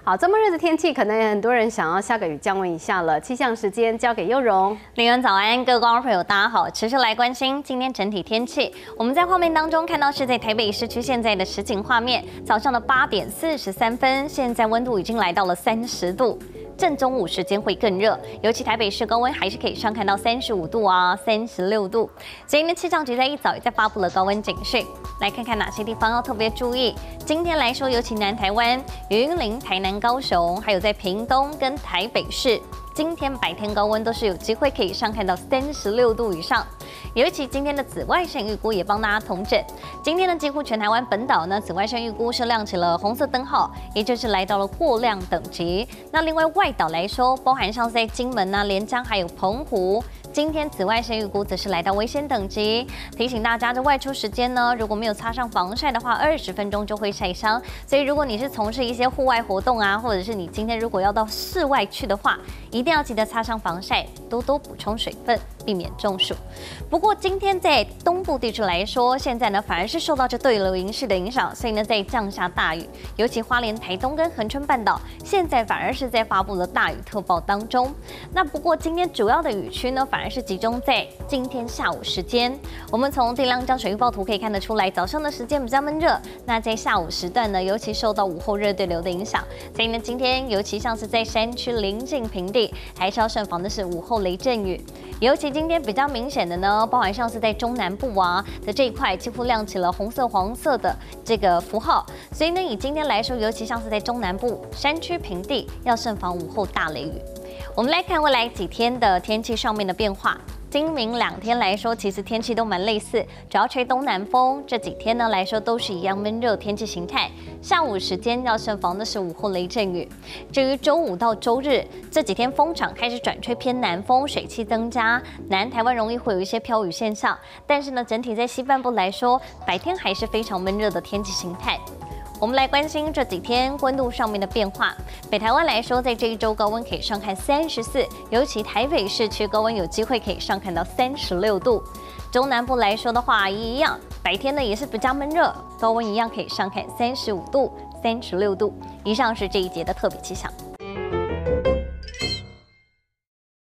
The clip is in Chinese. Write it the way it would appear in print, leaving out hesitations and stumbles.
好，这么热的天气，可能很多人想要下个雨降温一下了。气象时间交给佑荣。 林恩早安，各位观众朋友，大家好，持续来关心今天整体天气。我们在画面当中看到是在台北市区现在的实景画面，早上的8点43分，现在温度已经来到了30度。 正中午时间会更热，尤其台北市高温还是可以上看到35度啊、36度。所以呢，气象局在一早也在发布了高温警讯。来看看哪些地方要特别注意。今天来说，尤其南台湾、云林、台南、高雄，还有在屏东跟台北市，今天白天高温都是有机会可以上看到36度以上。 尤其今天的紫外线预估也帮大家统整。今天呢，几乎全台湾本岛呢，紫外线预估是亮起了红色灯号，也就是来到了过亮等级。那另外外岛来说，包含像是在金门啊、连江还有澎湖。 今天紫外线预估则是来到危险等级，提醒大家这外出时间呢，如果没有擦上防晒的话，20分钟就会晒伤。所以如果你是从事一些户外活动啊，或者是你今天如果要到室外去的话，一定要记得擦上防晒，多多补充水分，避免中暑。不过今天在东部地区来说，现在呢反而是受到这对流营式的影响，所以呢在降下大雨，尤其花莲、台东跟恒春半岛，现在反而是在发布了大雨特报当中。那不过今天主要的雨区呢，反而是集中在今天下午时间。我们从这两张水预报图可以看得出来，早上的时间比较闷热，那在下午时段呢，尤其受到午后热对流的影响，所以呢，今天尤其像是在山区临近平地，还是要慎防的是午后雷阵雨。尤其今天比较明显的呢，包含像是在中南部啊的这一块，几乎亮起了红色、黄色的这个符号，所以呢，以今天来说，尤其像是在中南部山区平地，要慎防午后大雷雨。 我们来看未来几天的天气上面的变化。今明2天来说，其实天气都蛮类似，主要吹东南风。这几天呢来说都是一样闷热天气形态。下午时间要慎防的是午后雷阵雨。至于周5到周日这几天风场开始转吹偏南风，水汽增加，南台湾容易会有一些飘雨现象。但是呢，整体在西半部来说，白天还是非常闷热的天气形态。 我们来关心这几天温度上面的变化。北台湾来说，在这一周高温可以上看34，尤其台北市区高温有机会可以上看到36度。中南部来说的话，一样，白天呢也是比较闷热，高温一样可以上看35度、36度。以上是这一节的特别气象。